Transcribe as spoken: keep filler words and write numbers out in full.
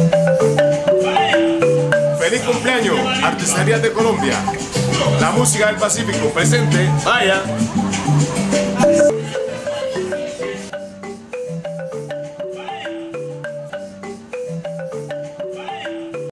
Feliz cumpleaños, Artesanías de Colombia. La música del Pacífico presente. Vaya.